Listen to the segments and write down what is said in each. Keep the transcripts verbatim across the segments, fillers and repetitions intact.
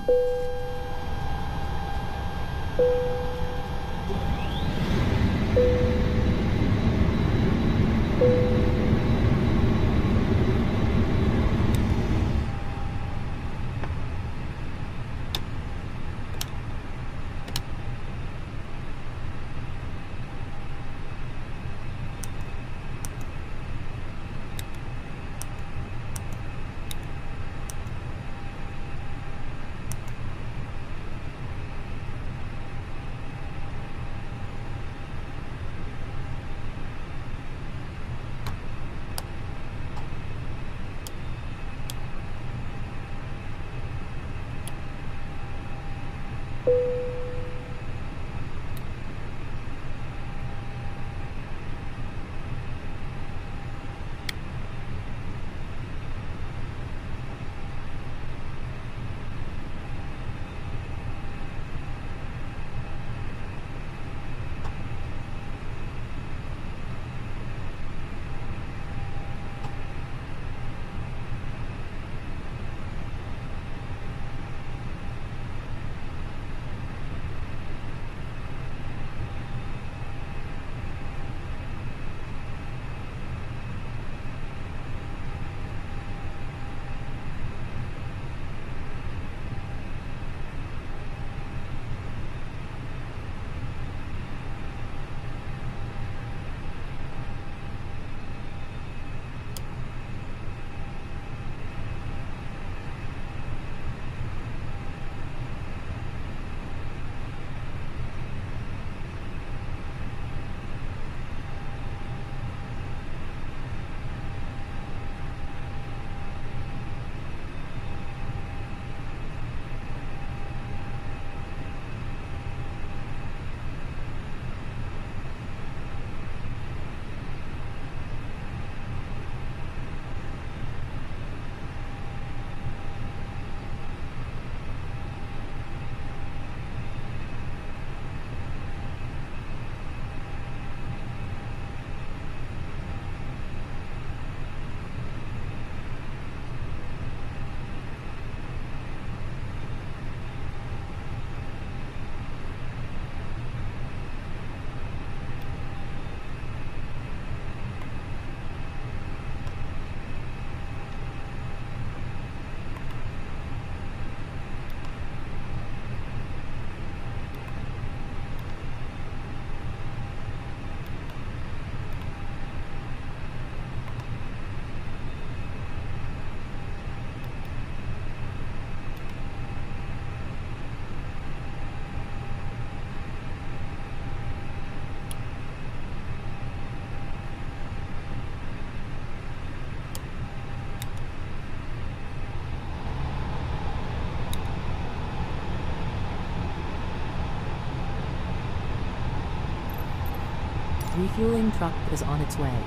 Refueling truck is on its way.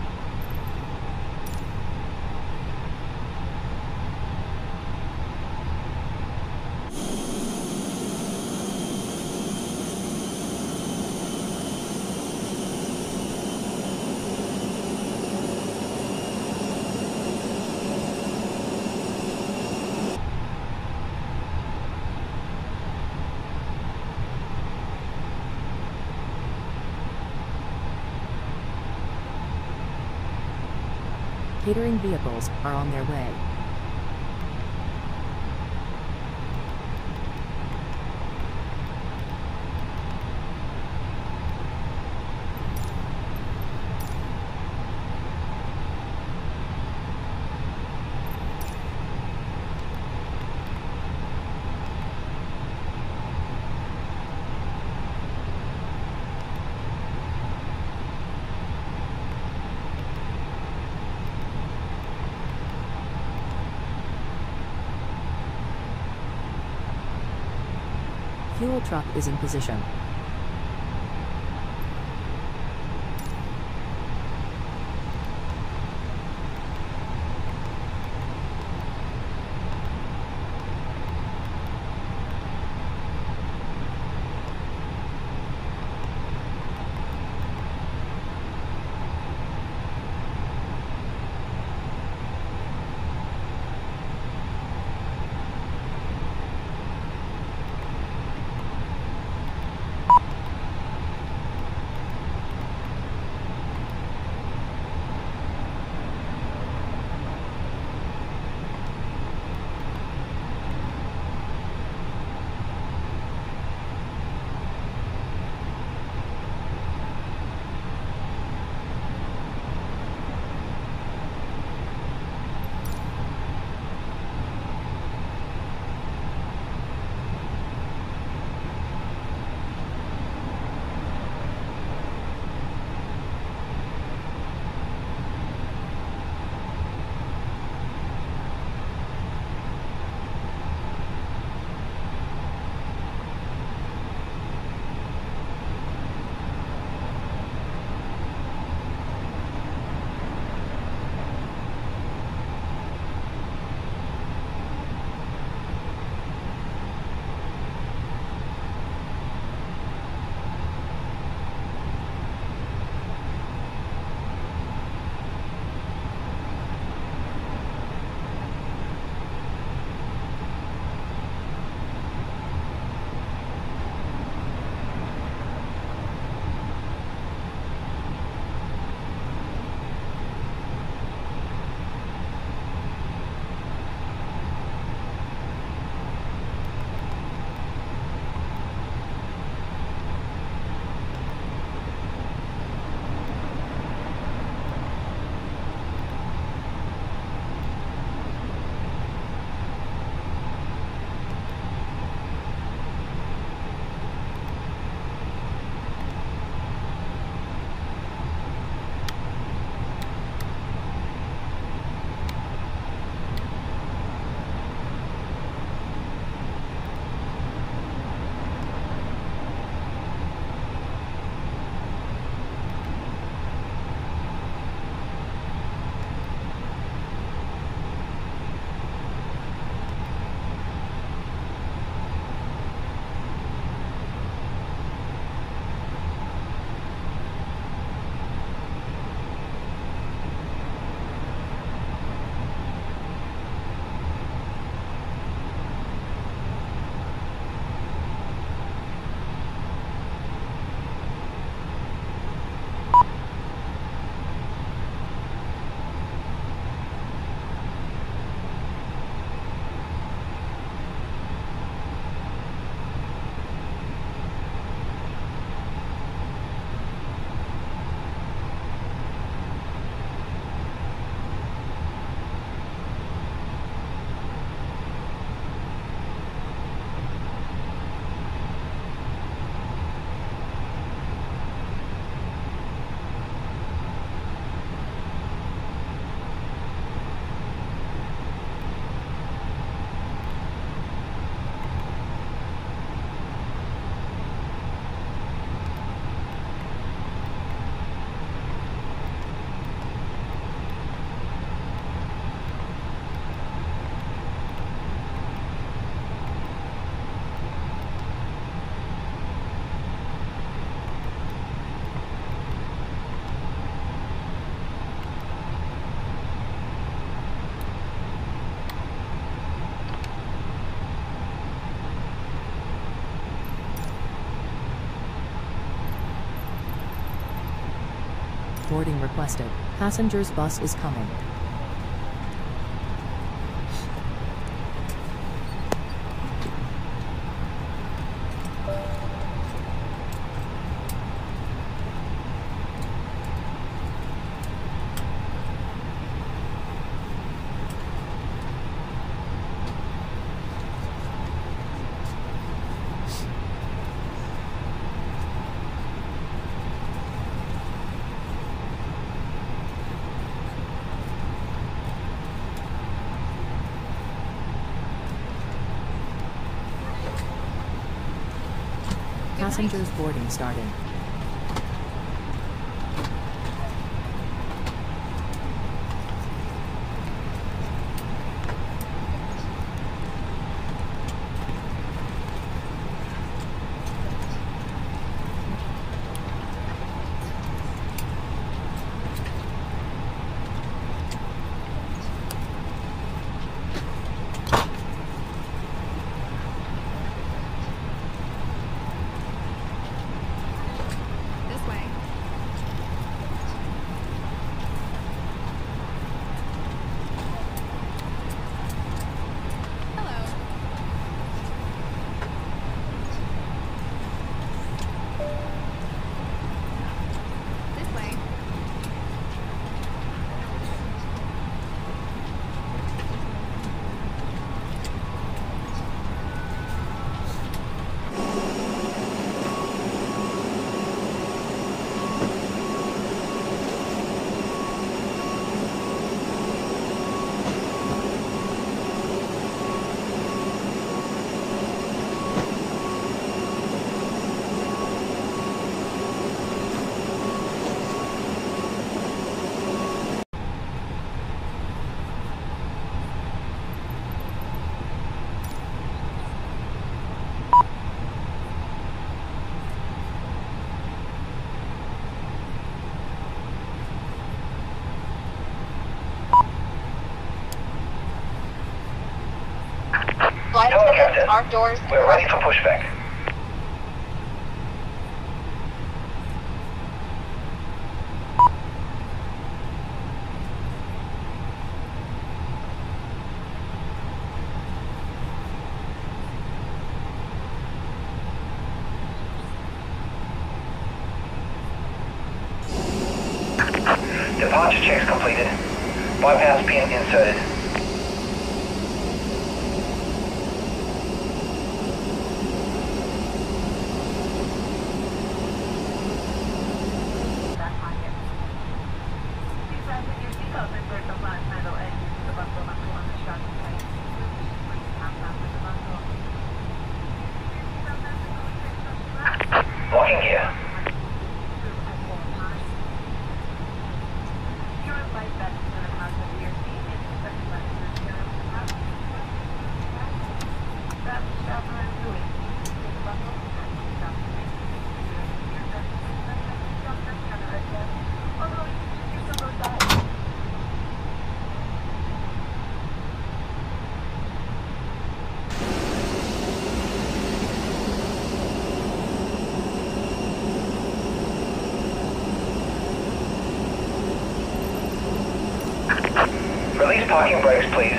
Catering vehicles are on their way. Fuel truck is in position. Boarding requested. Passengers bus is coming. Passengers boarding starting. Flight attendants, arm doors. We're ready for pushback. Departure checks completed. Bypass pin inserted. Locking gear. Release parking brakes, please.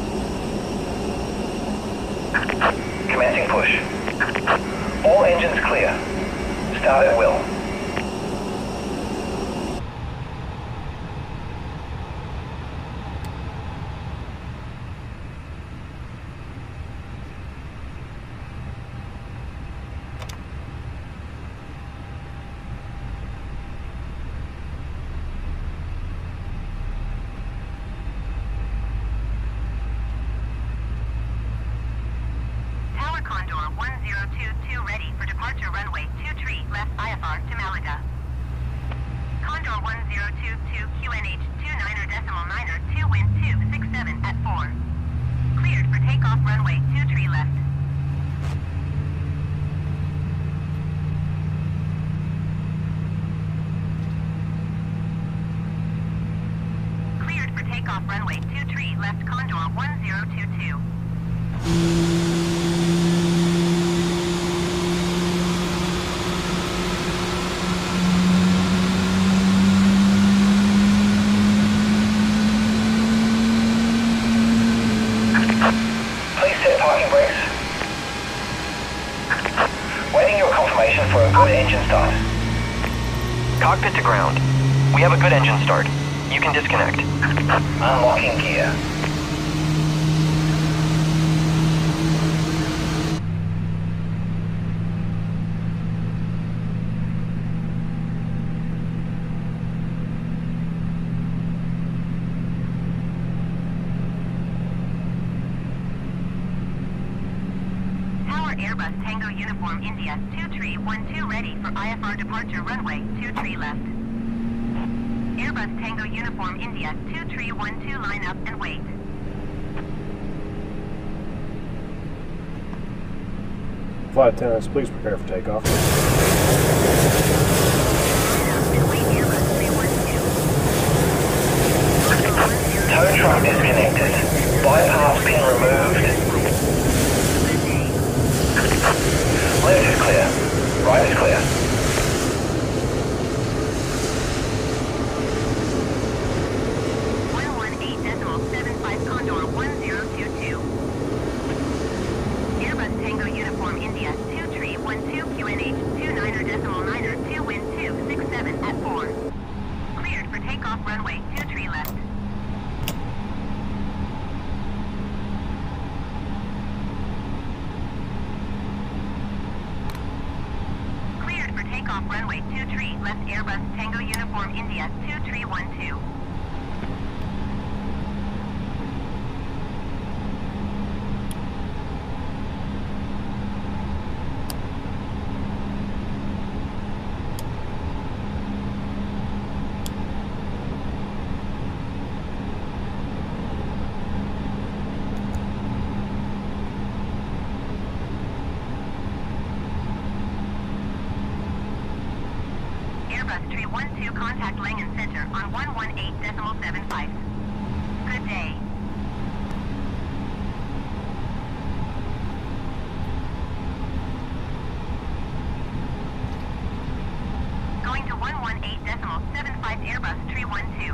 Commencing push. All engines clear. Start at will. Condor one zero two two ready for departure runway two three left I F R to Malaga. Condor one zero two two Q N H two niner decimal niner two wind two six seven at four. Cleared for takeoff runway two three left. Cleared for takeoff runway two three left Condor one zero two two. confirmation for a good engine start. Cockpit to ground. We have a good engine start. You can disconnect. Unlocking gear. Airbus Tango Uniform India, two three one two ready for I F R departure runway, two three left. Airbus Tango Uniform India, two three one two line up and wait. Flight attendants, please prepare for takeoff. And wait Airbus three one two. Tow truck disconnected. Bypass pin removed. Left is clear. Right is clear. one one eight decimal seven five Condor one zero two two. Airbus Tango Uniform India two three one two Q N H two niner decimal niner two wind two six seven at four. Cleared for takeoff runway two three left. Takeoff runway two three left Airbus Tango Uniform India two three one two. Airbus three one two contact Langen Center on one one eight decimal seven five. Good day. Going to one one eight decimal seven five Airbus three one two.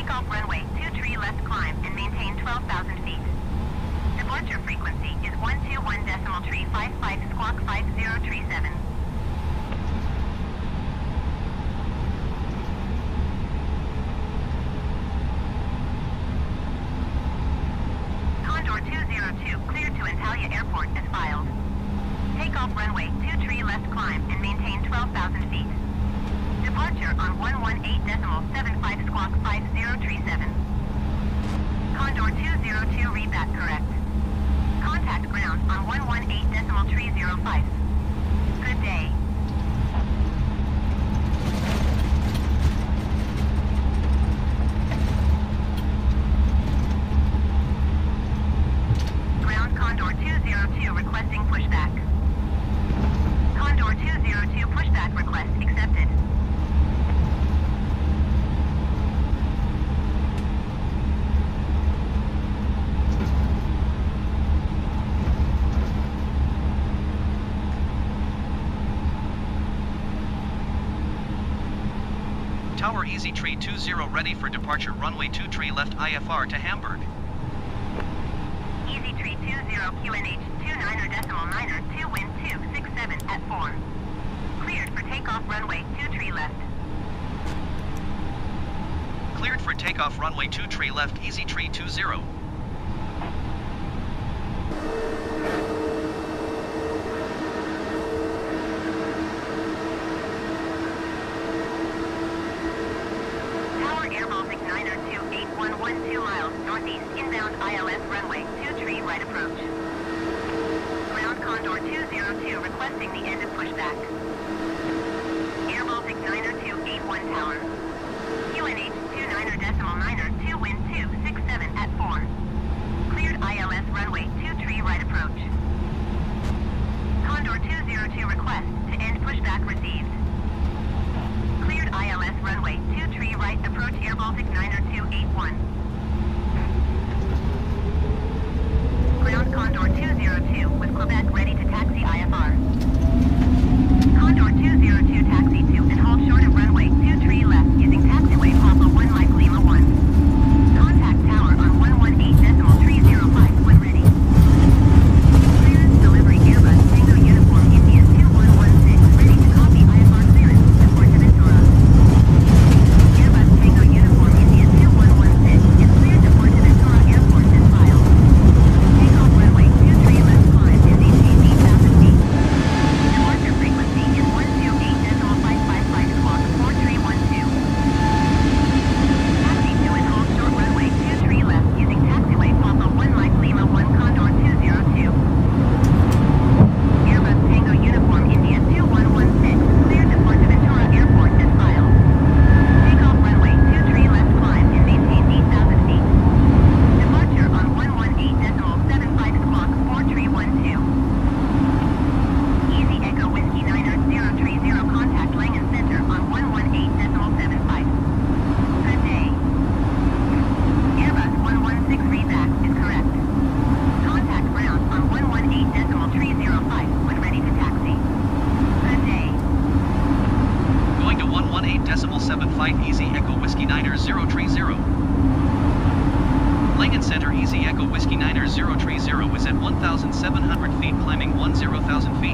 Take off runway two three left climb and maintain twelve thousand feet. Departure frequency is one two one decimal tree five five squawk five zero three seven. Condor two zero two cleared to Antalya Airport as filed. Take off runway two three left climb and maintain twelve thousand feet. Departure on one one eight decimal seven five squawk five zero three seven. Condor two zero two read that correct. Contact ground on one one eight decimal three zero five. Good day. Ground Condor two zero two requesting pushback. Condor two zero two pushback request accepted. Tower Easy Tree two zero ready for departure runway two three left I F R to Hamburg. Easy Tree two zero Q N H two niner decimal niner two wind two six seven at four. Cleared for takeoff runway two three left. Cleared for takeoff runway two three left Easy Tree two zero. two miles northeast inbound I L S runway two three right approach. Ground Condor two zero two requesting the end of pushback. Air Baltic niner two eight one tower. Q N H two niner decimal niner two wind two six seven at four. Cleared I L S runway two three right approach. Condor two zero two request to end pushback received. Cleared I L S runway two three right approach Air Baltic niner two eight one. Ground Condor two zero two with Quebec ready to taxi I F R. Condor two zero two taxi to and hold short of runway two three left using taxiway Papa one Mike Lima one. Contact tower on one one eight decimal three zero five when ready. Clearance delivery Airbus Tango Uniform India two one one six ready to copy I F R clearance to Fuerteventura. Airbus Tango Uniform India two one one six is cleared to Fuerteventura Airport as filed. Takeoff runway two three left climb is eighteen thousand feet. Departure frequency is one two eight decimal five five five squawk four three one two. Taxi to and hold short runway two three left using taxiway Papa one Mike Lima one Condor two zero two. Airbus Tango Uniform India two one one six cleared to Fuerteventura Airport as filed. Takeoff runway two three left climb and maintain eight thousand feet. Departure on one one eight decimal seven five squawk four three one two. Easy Echo Whiskey niner zero three zero contact Langen Center on one one eight decimal seven five. Good day. Airbus one one six readback is correct. Contact ground on one one eight decimal three zero five when ready to taxi. Good day. Going to one one eight decimal seven five Easy Echo Whiskey niner zero three zero. Langen Center Easy Echo Whiskey niner zero three zero is at one thousand seven hundred feet climbing ten thousand feet.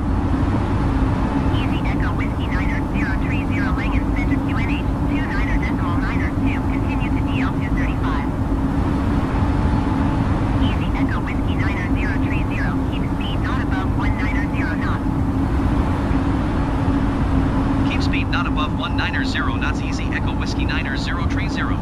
Easy Echo Whiskey niner zero three zero Langen Center Q N H two niner decimal niner two continue to D L two thirty-five. Easy Echo Whiskey niner zero three zero keep speed not above one niner zero knots. Keep speed not above one niner zero knots Easy Echo Whiskey niner zero three zero.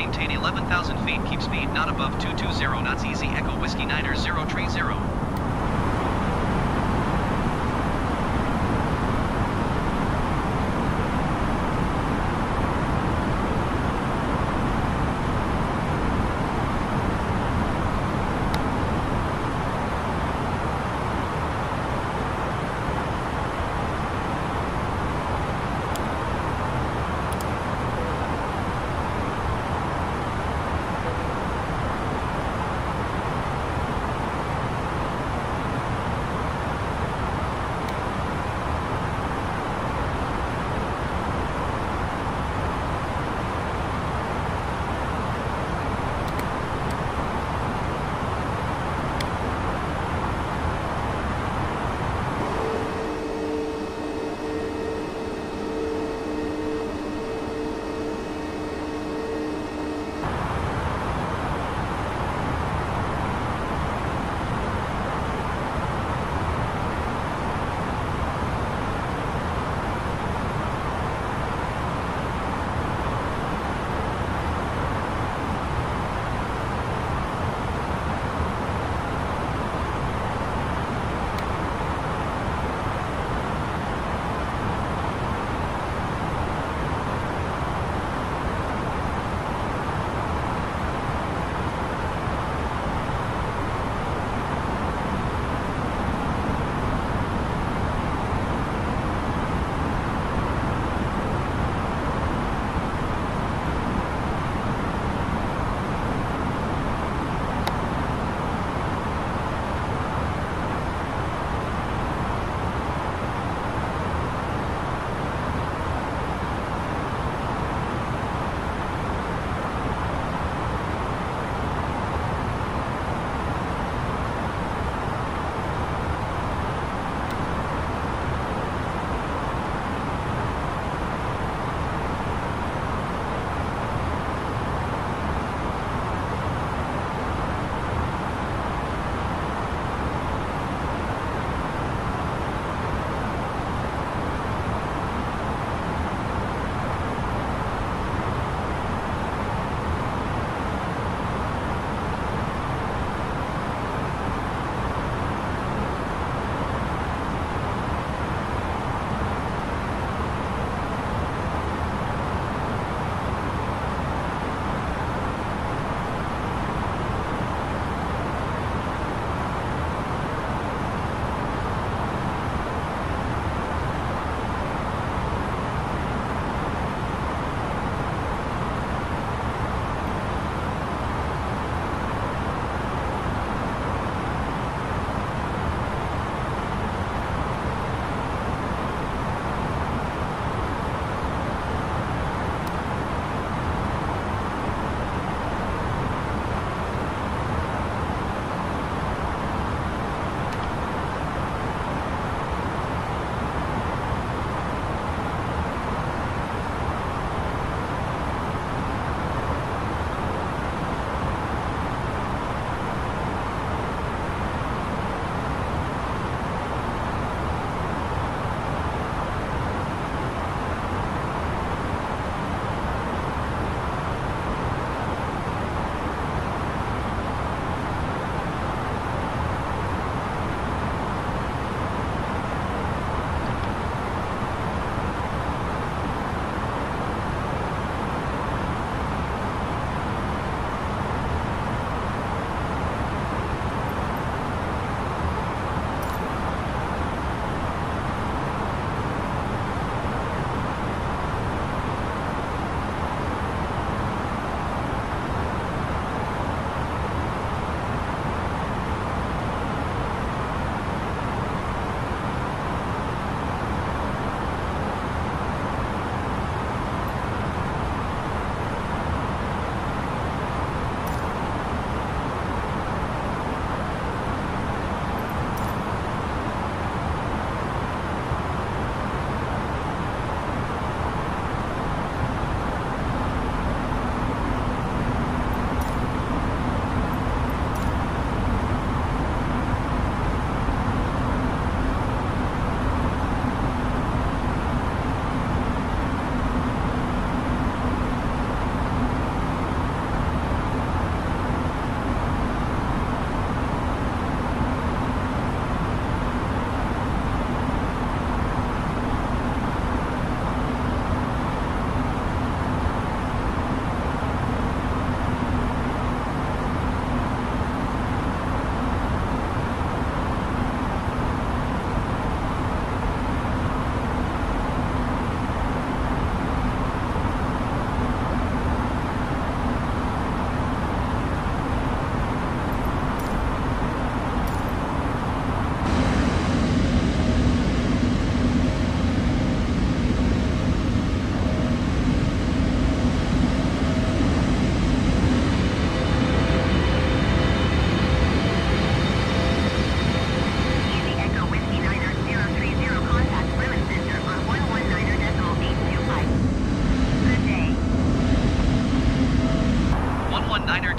maintain eleven thousand feet. Keep speed not above two two zero knots. Easy Echo Whiskey Niner zero three zero.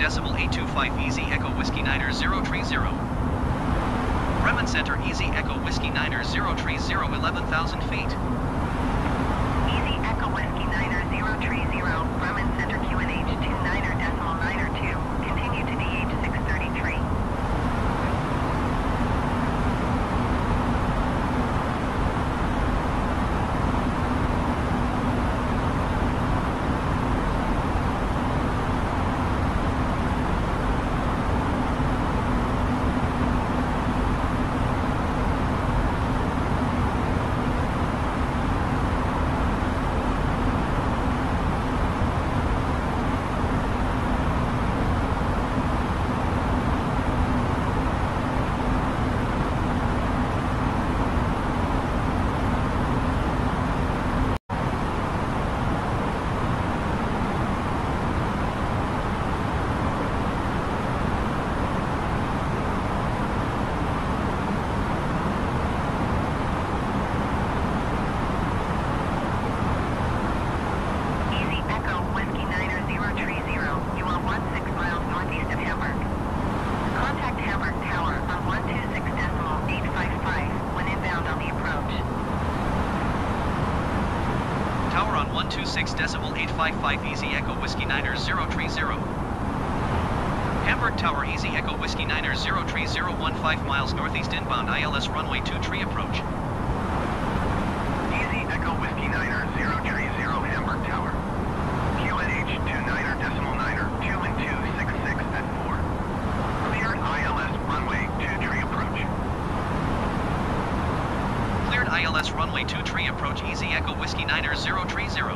decimal eight two five Easy Echo Whiskey Niner zero three zero. Bremen Center Easy Echo Whiskey Niner zero three zero, eleven thousand feet. Easy Echo Whiskey Niner zero three zero, Bremen Center Q N H two niner decimal niner two, continue to D H six thirty-three. one two six decimal eight five five Easy Echo Whiskey Niner zero three zero. Hamburg Tower Easy Echo Whiskey Niner zero three zero, fifteen miles northeast inbound I L S runway two three approach. Easy Echo Whiskey Niner zero three zero Hamburg Tower. Q N H two niner decimal niner two and two six six at four. Cleared I L S runway two three approach. Cleared I L S runway two three approach Easy Echo Whiskey Niner zero three zero.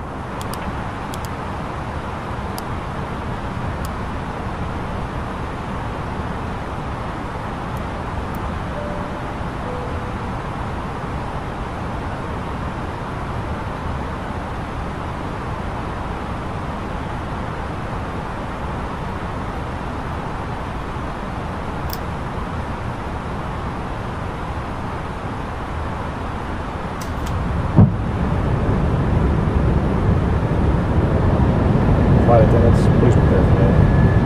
Flight attendants, please prepare for that.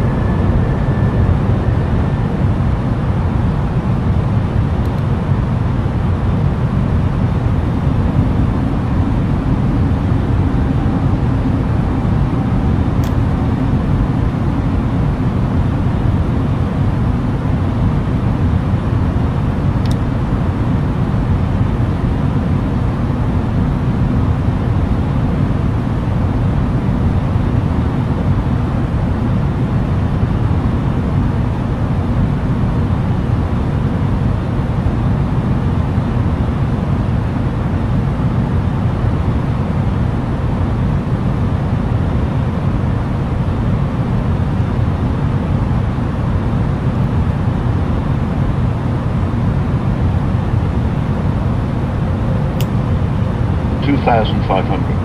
two thousand five hundred.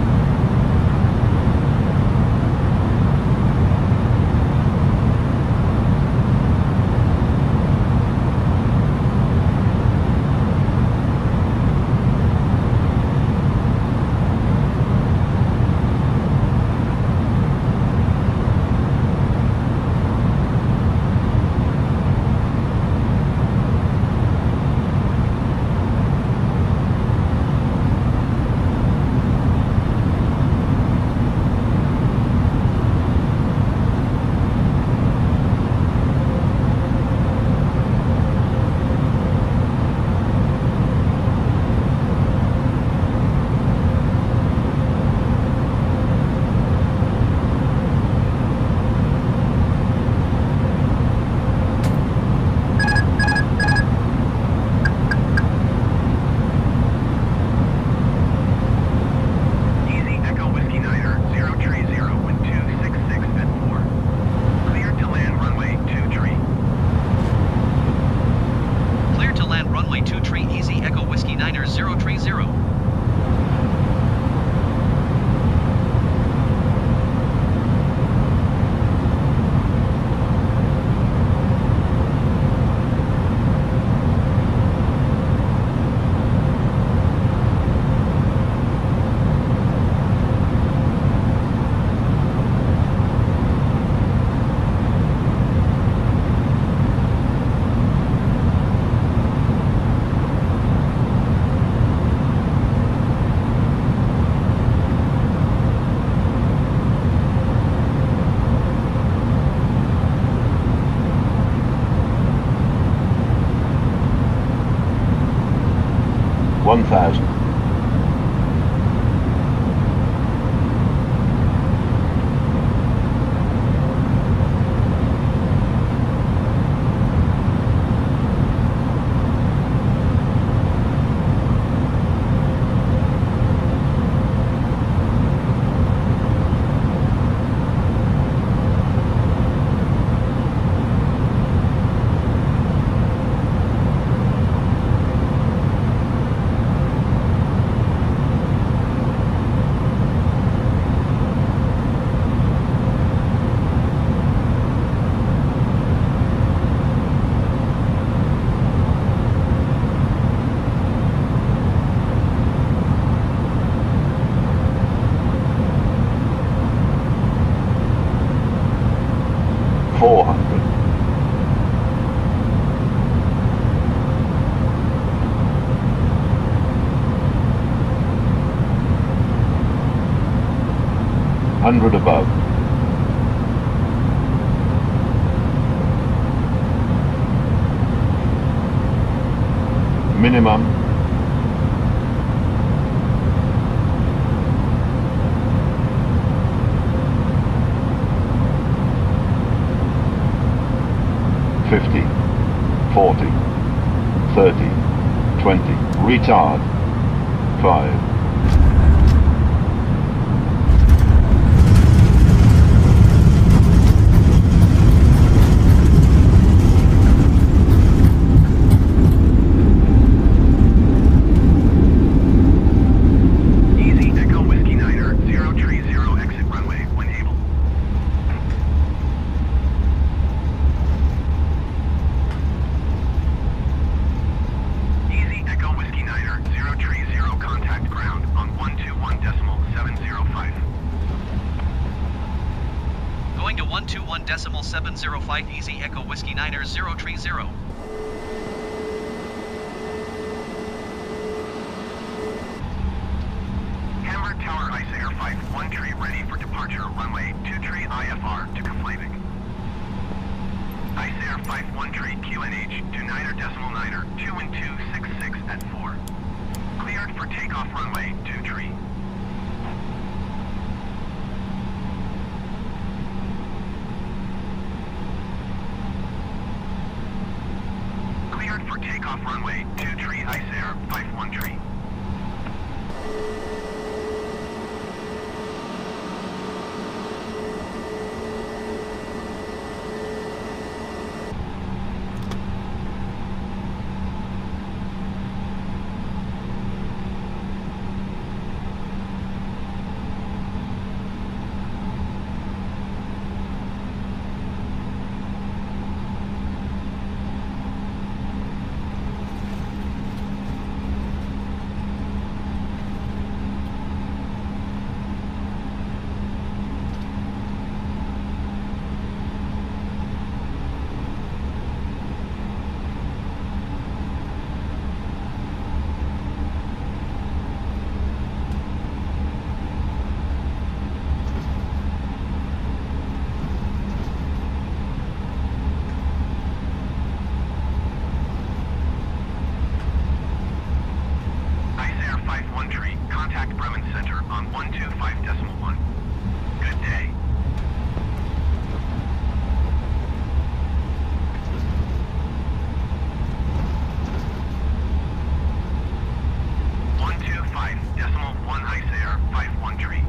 one thousand. four hundred. Hundred above. Minimum. Fifty, forty, thirty, twenty, retard, five. Easy Echo Whiskey Niner, zero three zero, exit runway when able. Easy Echo Whiskey Niner, zero three zero, contact ground on one two one decimal seven zero five. Going to one two one decimal seven zero five, Easy Echo Whiskey Niner zero three zero. Hamburg Tower Ice Air Flight one tree ready for departure runway two tree I F R to Keflavik. Ice Air Flight one tree Q N H to niner decimal niner two and two six six at four. Cleared for takeoff runway two tree. Cleared for takeoff runway two tree Ice Air Flight one tree. Contact Bremen Center on one two five decimal one. Good day. one two five decimal one Ice Air five one tree.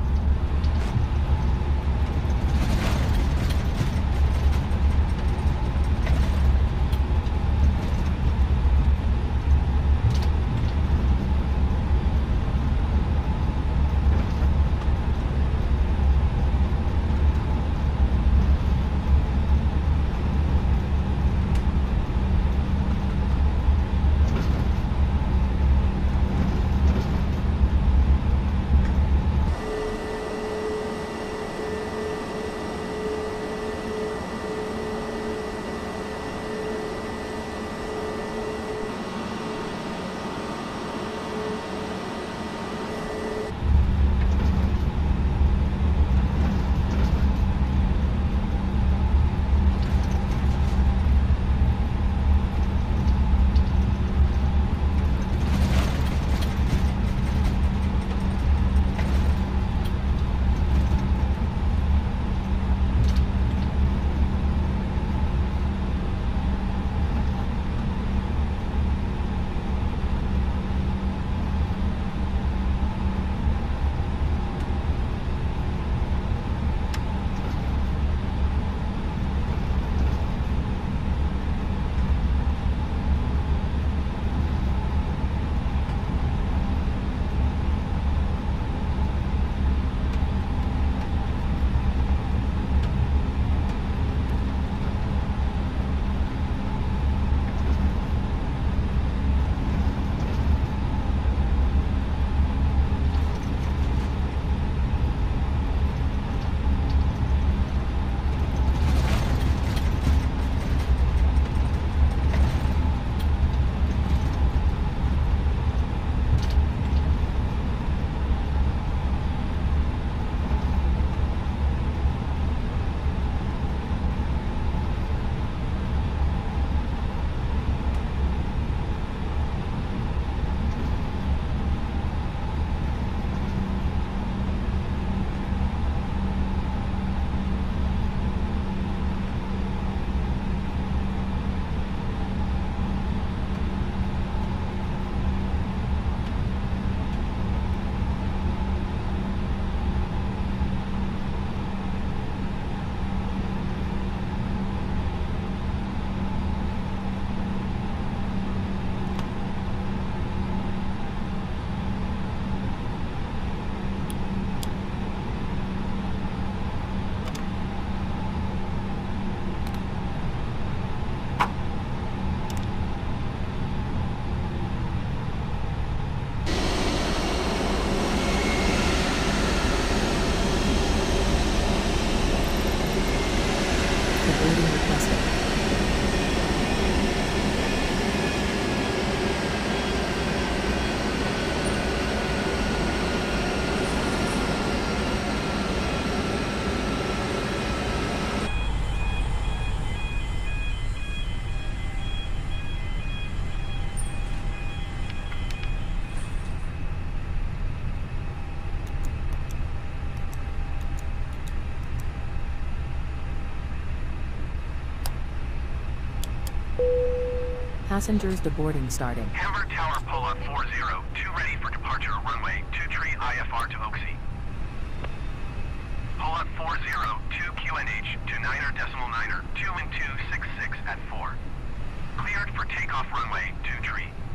Passengers deboarding starting. Hamburg Tower, pull up four zero two ready for departure, runway two three I F R to Oaksey. Pull up four zero two Q N H to niner decimal niner two wind two six six at four. Cleared for takeoff runway two three.